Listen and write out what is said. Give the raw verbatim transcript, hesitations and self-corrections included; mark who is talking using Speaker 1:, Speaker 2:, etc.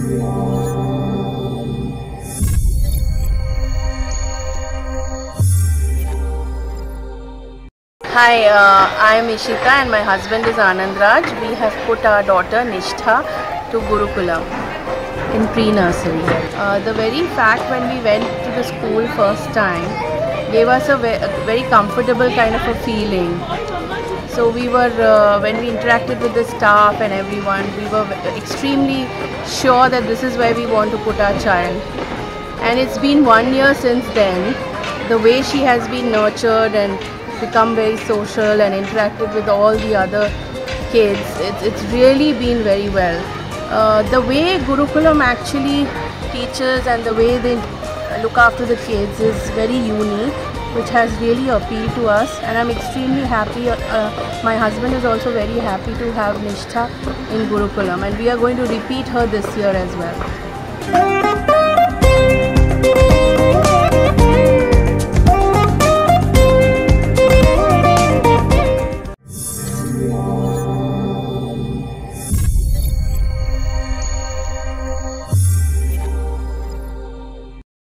Speaker 1: Hi, uh, I am Ishita and my husband is Anand Raj. We have put our daughter Nishtha to Gurukulam in pre-nursery. Uh, the very fact when we went to the school first time gave us a, ve a very comfortable kind of a feeling. So we were, uh, when we interacted with the staff and everyone, we were extremely sure that this is where we want to put our child. And it's been one year since then. The way she has been nurtured and become very social and interacted with all the other kids, it's, it's really been very well. Uh, the way Gurukulam actually teaches and the way they look after the kids is very unique, which has really appealed to us, and I'm extremely happy. Uh, my husband is also very happy to have Nishtha in Gurukulam, and we are going to repeat her this year as well.